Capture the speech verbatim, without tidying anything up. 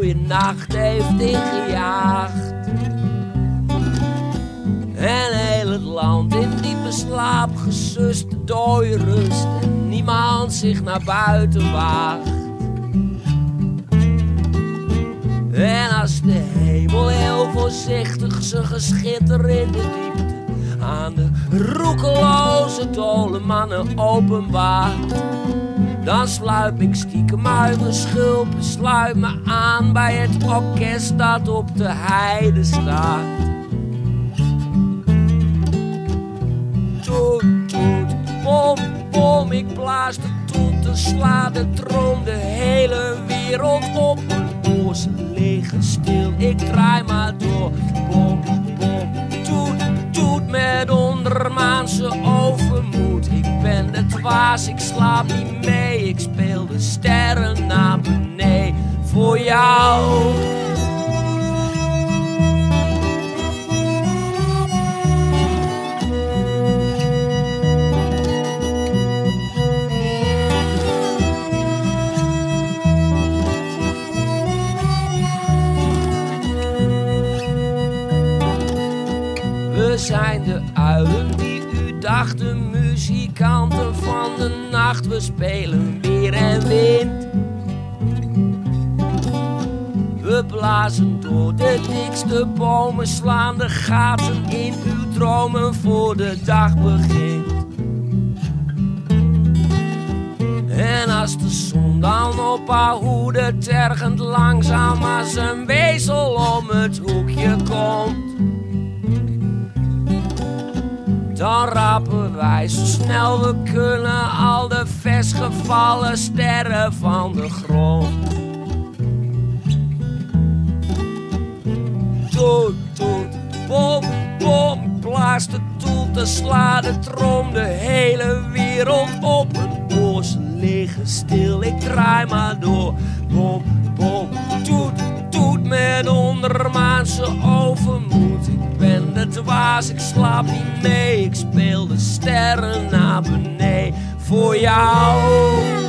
mooie nacht heeft ingejaagd. En heel het land in diepe slaap gesust, de dooie rust en niemand zich naar buiten waagt. En als de hemel heel voorzichtig zijn geschitter in de diepte aan de roekeloze dolenmannen openbaart, dan sluip ik stiekem uit mijn schulp en sluit me aan bij het orkest dat op de heide staat. Toet, toet, pom, pom, ik blaas de toet en sla de trom, de hele wereld op mijn oor. Ze liggen stil, ik draai maar door. Pom, pom, toet, toet met ondermaanse overmoed. Ik ben de dwaas, ik slaap niet mee, ik speel de sterren naar beneden voor jou. We zijn de uilen die u dachten, muzikanten van de nacht. We spelen weer en wind. We blazen door de dikste bomen, slaan de gaten in uw dromen voor de dag begint. En als de zon dan op haar hoede tergend langzaam als een wezel om het hoekje komt, dan rapen wij zo snel we kunnen al de versgevallen sterren van de grond. Toet, toet, bom, bom, blaas de toet en sla de trom, de hele wereld op een oor. Ze liggen stil, ik draai maar door. Bom, bom, toet, toet met ondermaanse overmoed. Ik ben de dwaas, ik slaap niet mee, ik speel de sterren naar beneden voor jou.